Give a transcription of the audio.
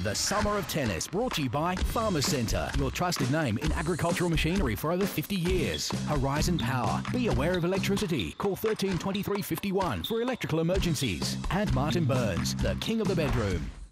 The Summer of Tennis, brought to you by Farmers Centre, your trusted name in agricultural machinery for over 50 years. Horizon Power. Be aware of electricity. Call 13 23 51 for electrical emergencies. And Martin Burns, the king of the bedroom.